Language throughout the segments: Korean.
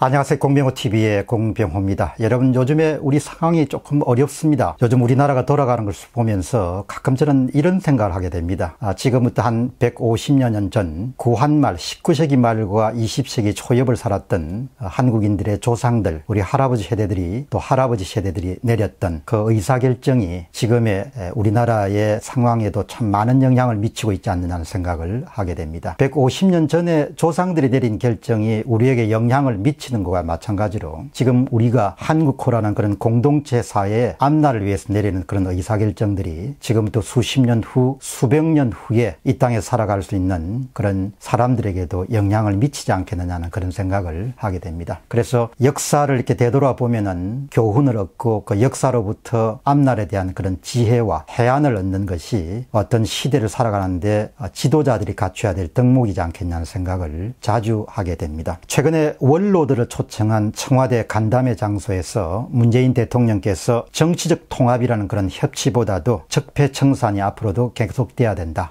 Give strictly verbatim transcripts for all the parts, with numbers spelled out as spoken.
안녕하세요. 공병호티비의 공병호입니다. 여러분, 요즘에 우리 상황이 조금 어렵습니다. 요즘 우리나라가 돌아가는 것을 보면서 가끔 저는 이런 생각을 하게 됩니다. 아, 지금부터 한 백오십여 년 전 구한말 십구 세기 말과 이십 세기 초엽을 살았던 한국인들의 조상들, 우리 할아버지 세대들이 또 할아버지 세대들이 내렸던 그 의사결정이 지금의 우리나라의 상황에도 참 많은 영향을 미치고 있지 않느냐는 생각을 하게 됩니다. 백오십 년 전에 조상들이 내린 결정이 우리에게 영향을 미치는 것과 마찬가지로 지금 우리가 한국호라는 그런 공동체 사회의 앞날을 위해서 내리는 그런 의사결정들이 지금부터 수십 년 후, 수백 년 후에 이 땅에 살아갈 수 있는 그런 사람들에게도 영향을 미치지 않겠느냐는 그런 생각을 하게 됩니다. 그래서 역사를 이렇게 되돌아보면은 교훈을 얻고 그 역사로부터 앞날에 대한 그런 지혜와 해안을 얻는 것이 어떤 시대를 살아가는데 지도자들이 갖춰야 될 덕목이지 않겠냐는 생각을 자주 하게 됩니다. 최근에 원로들을 초청한 청와대 간담회 장소에서 문재인 대통령께서 정치적 통합이라는 그런 협치보다도 적폐청산이 앞으로도 계속돼야 된다.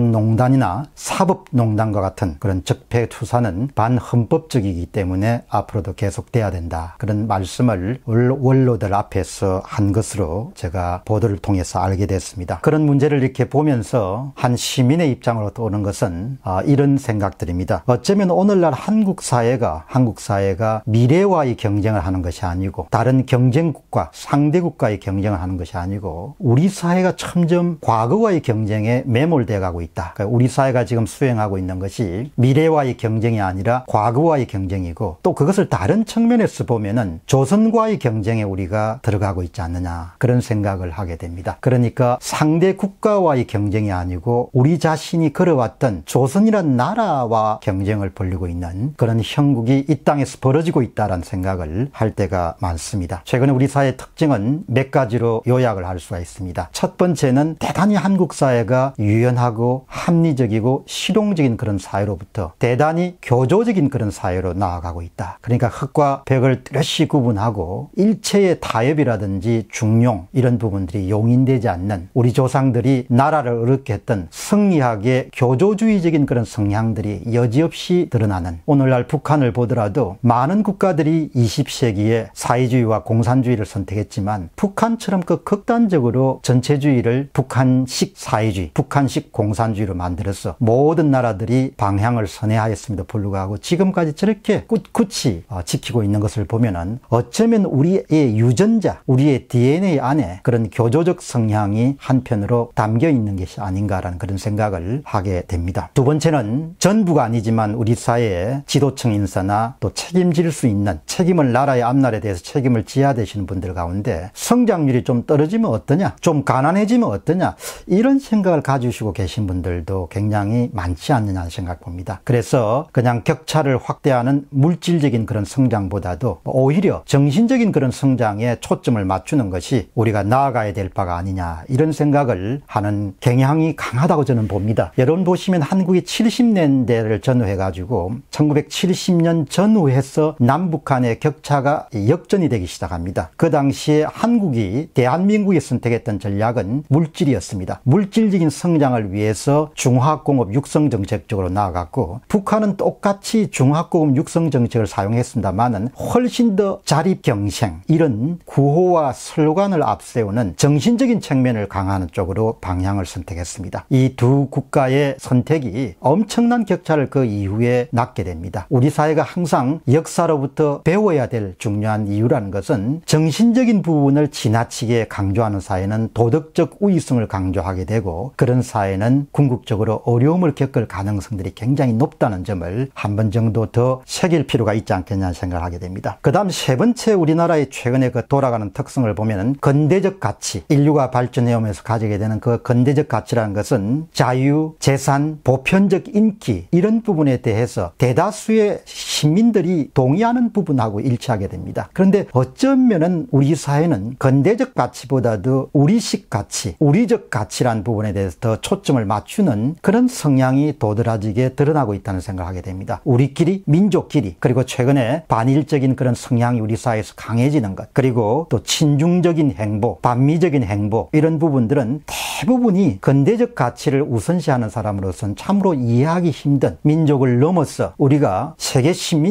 국정농단이나 사법농단과 같은 그런 적폐투사는 반헌법적이기 때문에 앞으로도 계속돼야 된다. 그런 말씀을 원로들 앞에서 한 것으로 제가 보도를 통해서 알게 됐습니다. 그런 문제를 이렇게 보면서 한 시민의 입장으로 떠오르는 것은 아, 이런 생각들입니다. 어쩌면 오늘날 한국 사회가 한국 사회가 미래와의 경쟁을 하는 것이 아니고 다른 경쟁국가, 상대국가의 경쟁을 하는 것이 아니고 우리 사회가 점점 과거와의 경쟁에 매몰되어 가고 있다. 그러니까 우리 사회가 지금 수행하고 있는 것이 미래와의 경쟁이 아니라 과거와의 경쟁이고 또 그것을 다른 측면에서 보면은 조선과의 경쟁에 우리가 들어가고 있지 않느냐 그런 생각을 하게 됩니다. 그러니까 상대 국가와의 경쟁이 아니고 우리 자신이 걸어왔던 조선이라는 나라와 경쟁을 벌이고 있는 그런 형국이 이 땅에서 벌어지고 있다는 생각을 할 때가 많습니다. 최근에 우리 사회의 특징은 몇 가지로 요약을 할 수가 있습니다. 첫 번째는 대단히 한국 사회가 유연하고 합리적이고 실용적인 그런 사회로부터 대단히 교조적인 그런 사회로 나아가고 있다. 그러니까 흑과 백을 뚜렷이 구분하고 일체의 타협이라든지 중용 이런 부분들이 용인되지 않는 우리 조상들이 나라를 어렵게 했던 성리학의 교조주의적인 그런 성향들이 여지없이 드러나는 오늘날 북한을 보더라도 많은 국가들이 이십 세기에 사회주의와 공산주의를 선택했지만 북한처럼 그 극단적으로 전체주의를 북한식 사회주의, 북한식 공산주의로 만들어서 모든 나라들이 방향을 선회하였음에도 불구하고 지금까지 저렇게 꿋꿋이 지키고 있는 것을 보면은 어쩌면 우리의 유전자, 우리의 디엔에이 안에 그런 교조적 성향이 한편으로 담겨 있는 것이 아닌가라는 그런 생각을 하게 됩니다. 두 번째는 전부가 아니지만 우리 사회의 지도층 인사나 또 책임질 수 있는 책임을 나라의 앞날에 대해서 책임을 져야 되시는 분들 가운데 성장률이 좀 떨어지면 어떠냐, 좀 가난해지면 어떠냐 이런 생각을 가지시고 계신 분들도 굉장히 많지 않느냐는 생각 봅니다. 그래서 그냥 격차를 확대하는 물질적인 그런 성장보다도 오히려 정신적인 그런 성장에 초점을 맞추는 것이 우리가 나아가야 될 바가 아니냐 이런 생각을 하는 경향이 강하다고 저는 봅니다. 여러분 보시면 한국이 칠십 년대를 전후해 가지고 천구백칠십 년 전후해서 남북 간의 격차가 역전이 되기 시작합니다. 그 당시에 한국이 대한민국이 선택했던 전략은 물질이었습니다. 물질적인 성장을 위해서 중화학공업 육성 정책 쪽으로 나아갔고 북한은 똑같이 중화학공업 육성 정책을 사용했습니다만은 훨씬 더 자립경생 이런 구호와 슬로건을 앞세우는 정신적인 측면을 강화하는 쪽으로 방향을 선택했습니다. 이 두 국가의 선택이 엄청난 격차를 그 이후에 낳게 됩니다. 우리 사회가 항상 역사로부터 배워야 될 중요한 이유라는 것은 정신적인 부분을 지나치게 강조하는 사회는 도덕적 우위성을 강조하게 되고 그런 사회는 궁극적으로 어려움을 겪을 가능성들이 굉장히 높다는 점을 한 번 정도 더 새길 필요가 있지 않겠냐는 생각을 하게 됩니다. 그 다음 세 번째 우리나라의 최근에 그 돌아가는 특성을 보면은 건대적 가치, 인류가 발전해 오면서 가지게 되는 그 건대적 가치라는 것은 자유, 재산, 보편적 인기 이런 부분에 대해서 대다수의 시민들이 동의하는 부분하고 일치하게 됩니다. 그런데 어쩌면은 우리 사회는 건대적 가치보다도 우리식 가치, 우리적 가치라는 부분에 대해서 더 초점을 맞추는 그런 성향이 도드라지게 드러나고 있다는 생각을 하게 됩니다. 우리끼리, 민족끼리, 그리고 최근에 반일적인 그런 성향이 우리 사회에서 강해지는 것, 그리고 또 친중적인 행보, 반미적인 행보 이런 부분들은 대부분이 건대적 가치를 우선시하는 사람으로서는 참으로 이해하기 힘든 민족을 넘어서 우리가 세계 시민이기 때문에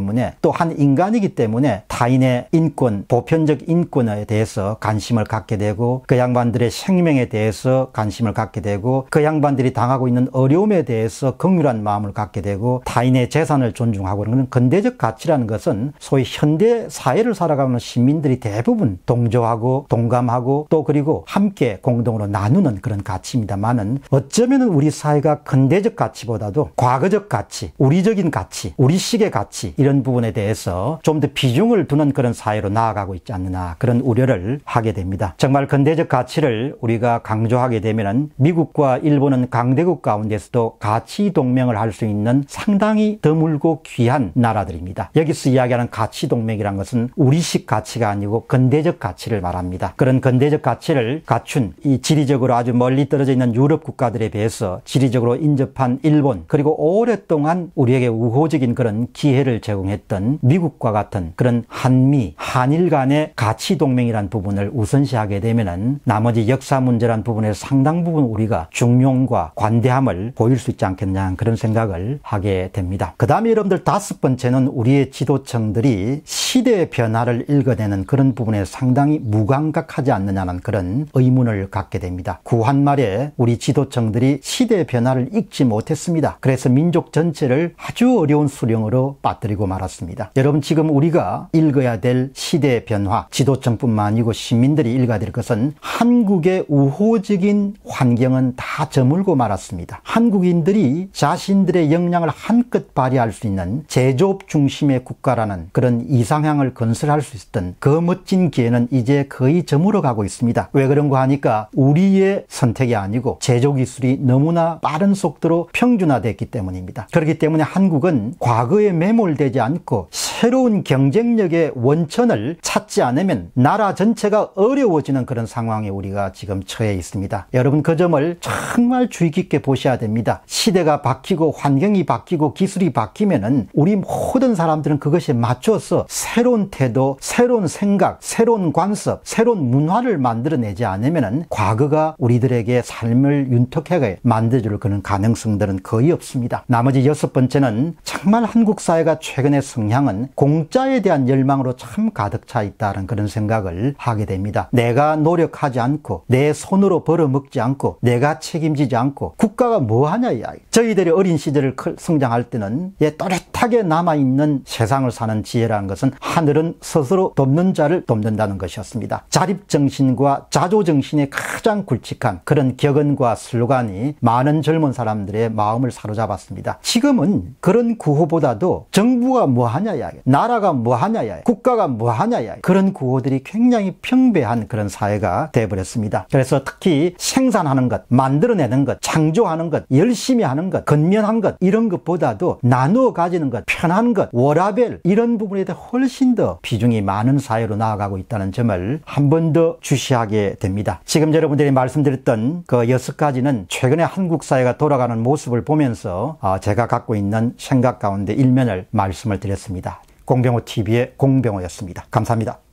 때문에 또 한 인간이기 때문에 타인의 인권, 보편적 인권에 대해서 관심을 갖게 되고 그 양반들의 생명에 대해서 관심을 갖게 되고 그 양반들이 당하고 있는 어려움에 대해서 긍휼한 마음을 갖게 되고 타인의 재산을 존중하고 그런 근대적 가치라는 것은 소위 현대 사회를 살아가는 시민들이 대부분 동조하고 동감하고 또 그리고 함께 공동으로 나누는 그런 가치입니다만은 어쩌면 우리 사회가 근대적 가치보다도 과거적 가치, 우리적인 가치, 우리식의 가치 이런 부분에 대해서 좀 더 비중을 두는 그런 사회로 나아가고 있지 않느냐 그런 우려를 하게 됩니다. 정말 근대적 가치를 우리가 강조하게 되면은 미국과 일본은 강대국 가운데서도 가치 동맹을 할 수 있는 상당히 드물고 귀한 나라들입니다. 여기서 이야기하는 가치 동맹이란 것은 우리식 가치가 아니고 근대적 가치를 말합니다. 그런 근대적 가치를 갖춘 이 지리적으로 아주 멀리 떨어져 있는 유럽 국가들에 비해서 지리적으로 인접한 일본 그리고 오랫동안 우리에게 우호적인 그런 기회를 제공했던 미국과 같은 그런 한미, 한일 간의 가치 동맹이란 부분을 우선시하게 되면은 나머지 역사 문제란 부분에서 상당 부분 우리가 중용과 관대함을 보일 수 있지 않겠냐 그런 생각을 하게 됩니다. 그 다음에 여러분들 다섯 번째는 우리의 지도층들이 시대의 변화를 읽어내는 그런 부분에 상당히 무감각하지 않느냐는 그런 의문을 갖게 됩니다. 구한말에 우리 지도층들이 시대의 변화를 읽지 못했습니다. 그래서 민족 전체를 아주 어려운 수령으로 빠뜨리고 말았습니다. 여러분 지금 우리가 읽어야 될 시대의 변화, 지도층뿐만 아니고 시민들이 읽어야 될 것은 한국의 우호적인 환경은 다 저물고 말았습니다. 한국인들이 자신들의 역량을 한껏 발휘할 수 있는 제조업 중심의 국가라는 그런 이상향을 건설할 수 있었던 그 멋진 기회는 이제 거의 저물어가고 있습니다. 왜 그런가 하니까 우리의 선택이 아니고 제조기술이 너무나 빠른 속도로 평준화됐기 때문입니다. 그렇기 때문에 한국은 과거에 매몰되지 않고 새로운 경쟁력의 원천을 찾지 않으면 나라 전체가 어려워지는 그런 상황에 우리가 지금 처해 있습니다. 여러분 그 점을 정말 주의 깊게 보셔야 됩니다. 시대가 바뀌고 환경이 바뀌고 기술이 바뀌면은 우리 모든 사람들은 그것에 맞춰서 새로운 태도, 새로운 생각, 새로운 관습, 새로운 문화를 만들어내지 않으면은 과거가 우리들에게 삶을 윤택하게 만들어줄 그런 가능성들은 거의 없습니다. 나머지 여섯 번째는 정말 한국 사회가 최근의 성향은 공짜에 대한 열망으로 참 가득 차 있다는 그런 생각을 하게 됩니다. 내가 노력하지 않고 내 손으로 벌어먹지 않고 내가 책임지지 않고 국가가 뭐하냐 이야기. 저희들이 어린 시절을 성장할 때는 예, 또렷하게 남아있는 세상을 사는 지혜라는 것은 하늘은 스스로 돕는 자를 돕는다는 것이었습니다. 자립정신과 자조정신의 가장 굵직한 그런 격언과 슬로건이 많은 젊은 사람들의 마음을 사로잡았습니다. 지금은 그런 구호보다도 정부가 뭐하냐 이야기, 나라가 뭐하냐 이야기, 국가가 뭐하냐 이야기, 그런 구호들이 굉장히 평배한 그런 사회가 되어버렸습니다. 그래서 특히 생산하는 것, 만들어내는 것, 창조하는 것, 열심히 하는 것, 건면한 것 이런 것보다도 나누어 가지는 것, 편한 것, 워라벨 이런 부분에 대해 훨씬 더 비중이 많은 사회로 나아가고 있다는 점을 한 번 더 주시하게 됩니다. 지금 여러분들이 말씀드렸던 그 여섯 가지는 최근에 한국 사회가 돌아가는 모습을 보면서 제가 갖고 있는 생각 가운데 일면을 말씀을 드렸습니다. 공병호 티비의 공병호였습니다. 감사합니다.